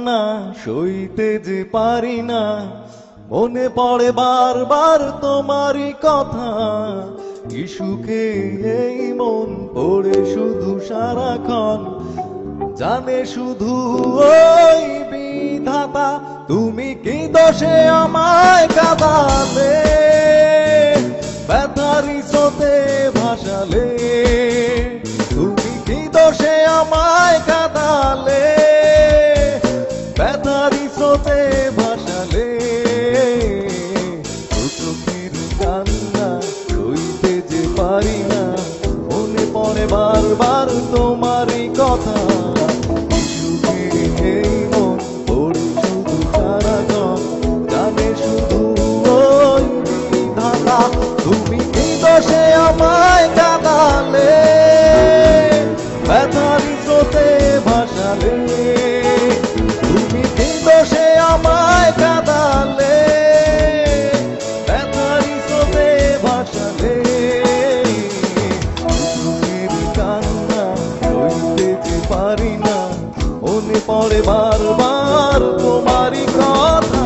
কান্না সইতে যে পারি না, মনে পড়ে বারবার তোমারই কথা। কি সুখে এই মন পড়ে শুধু সারাক্ষণ, জানে শুধু ওই বিধাতা। তুমি কি দোষে আমায় কাঁদালে, ব্যথারি স্রোতে ভাসালে। তুমি কি দোষে আমায় কাঁদালে, ব্যথারি স্রোতে ভাসালে। চোখের কান্না সইতে যে পারি না, মনে পড়ে বারবার তোমারই কথা। এই মন পড়ে শুধু সারাক্ষণ, জানে শুধু ওই বিধাতা। তুমি কি দোষে আমায় কাঁদালে, ব্যথারি স্রোতে ভাসালে। তুমি কি দোষে আমায় কাঁদালে, ব্যথারি স্রোতে ভাসালে। চোখের কান্না সইতে যে পারি না, মনে পড়ে বারবার তোমারই কথা।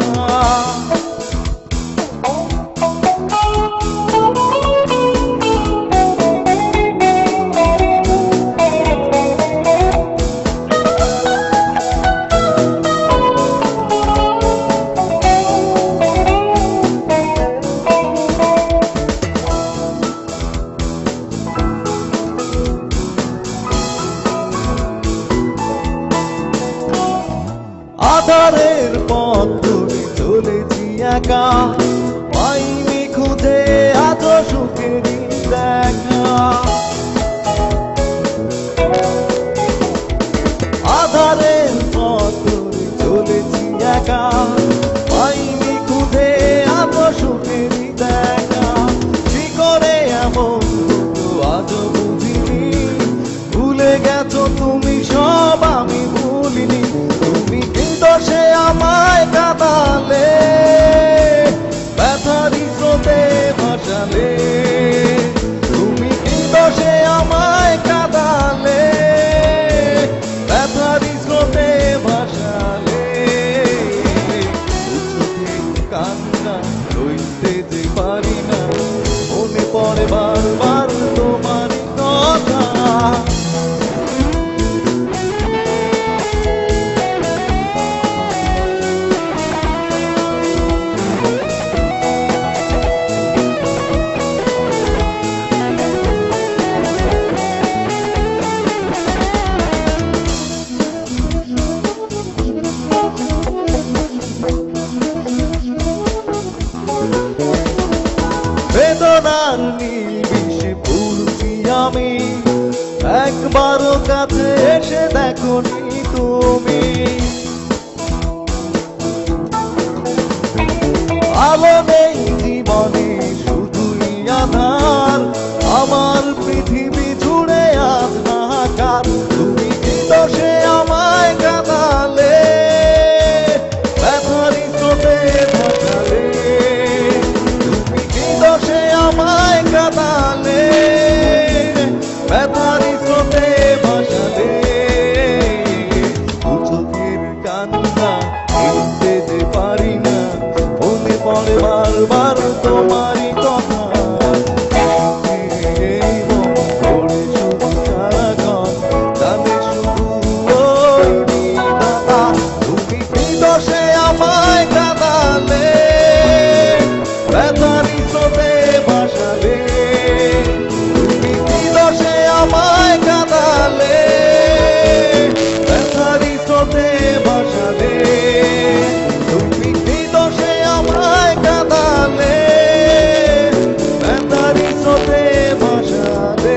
আধারের পথ ধরে চলেছি একা, পাইনি খুঁজে আজ সুখেরই দেখা। আধারের পথ ধরে চলেছি একা, পাইনি খুঁজে আজ সুখেরই দেখা। কি করে এমন হলো আজ বুঝিনি, ভুলে গেছো তুমি সব আমি ভুলিনি। তুমি কি দোষে আমায় কাঁদালে, ব্যথারি স্রোতে ভাসালে। তুমি কি দোষে আমায় কাঁদালে, ব্যথারি স্রোতে ভাসালে। চোখের কান্না সইতে যে পারি না, মনে পড়ে বারবার তোমার কথা। বেদনার নীল বিষে পুড়ছি আমি, একবারও কাছে এসে দেখোনি তুমি। আলো নেই জীবনে শুধুই আধার, আমার পৃথিবী জুড়ে আজ হাহাকার। তুমি কি দোষে আমায় কাঁদালে, ব্যথারি স্রোতে ভাসালে। তুমি কি দোষে আমায় কাঁদালে, ব্যথারি স্রোতে ভাসালে। চোখের কান্না সইতে যে পারি না, মনে পড়ে বারবার তোমারই কথা। এই মন পড়ে শুধু সারাক্ষণ, জানে শুধু ওই বিধাতা। তুমি কি দোষে আমায় কাঁদালে, ব্যথারি স্রোতে ভাসালে। তুমি কি দোষে আমায় কাঁদালে, ব্যথারি স্রোতে ভাসালে। তুমি কি দোষে আমায় কাঁদালে, ব্যথারি স্রোতে ভাসালে।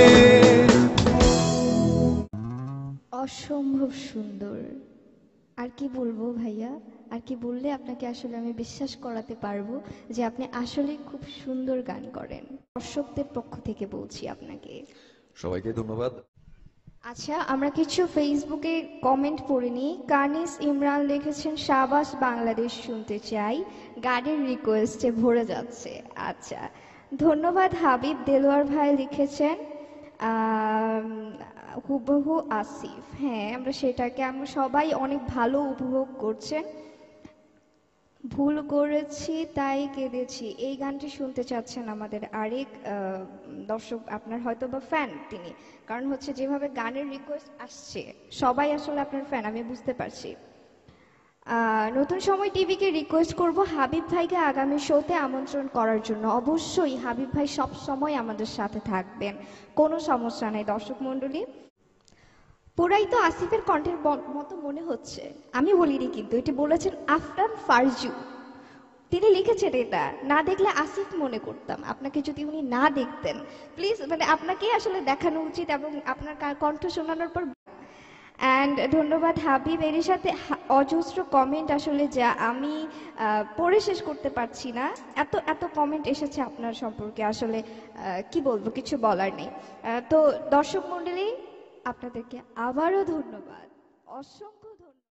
অসম্ভব সুন্দর। আর কি বলবো ভাইয়া, আর কি বললে আপনাকে আসলে আমি বিশ্বাস করাতে পারবো যে আপনি আসলে খুব সুন্দর গান করেন। দর্শকদের পক্ষ থেকে বলছি আপনাকে। সবাইকে ধন্যবাদ। আচ্ছা, আমরা কিছু ফেসবুকে কমেন্ট পড়ে নিই। কানিস ইমরান লিখেছেন, শাহবাজ বাংলাদেশ শুনতে চাই, গানের রিকোয়েস্টে ভরে যাচ্ছে। আচ্ছা, ধন্যবাদ। হাবিব দেলোয়ার ভাই লিখেছেন, আম, হুবহু আসিফ, হ্যাঁ আমরা সেটাকে আমরা সবাই অনেক ভালো উপভোগ করছেন। ভুল করেছি তাই কেঁদেছি, এই গানটি শুনতে চাচ্ছেন আমাদের আরেক দর্শক, আপনার হয়তো বা ফ্যান তিনি, কারণ হচ্ছে যেভাবে গানের রিকোয়েস্ট আসছে সবাই আসলে আপনার ফ্যান, আমি বুঝতে পারছি। নতুন সময় টিভিকে রিকোয়েস্ট করব হাবিব ভাইকে আগামী শোতে আমন্ত্রণ করার জন্য। অবশ্যই হাবিব ভাই সব সময় আমাদের সাথে থাকবেন, কোনো সমস্যা নেই দর্শক মণ্ডলী। পুরাই তো আসিফের কণ্ঠের মতো মনে হচ্ছে, আমি বলিনি কিন্তু, এটি বলেছেন আফরান ফারজু, তিনি লিখেছেন এটা। না দেখলে আসিফ মনে করতাম, আপনাকে যদি উনি না দেখতেন, প্লিজ মানে আপনাকে আসলে দেখানো উচিত এবং আপনার কণ্ঠ শোনানোর পর। অ্যান্ড ধন্যবাদ হাবিব, এর সাথে অজস্র কমেন্ট আসলে যা আমি পড়ে শেষ করতে পারছি না, এত এত কমেন্ট এসেছে আপনার সম্পর্কে, আসলে কি বলবো, কিছু বলার নেই। তো দর্শক মণ্ডলী, আপনাদেরকে আবারও ধন্যবাদ, অসংখ্য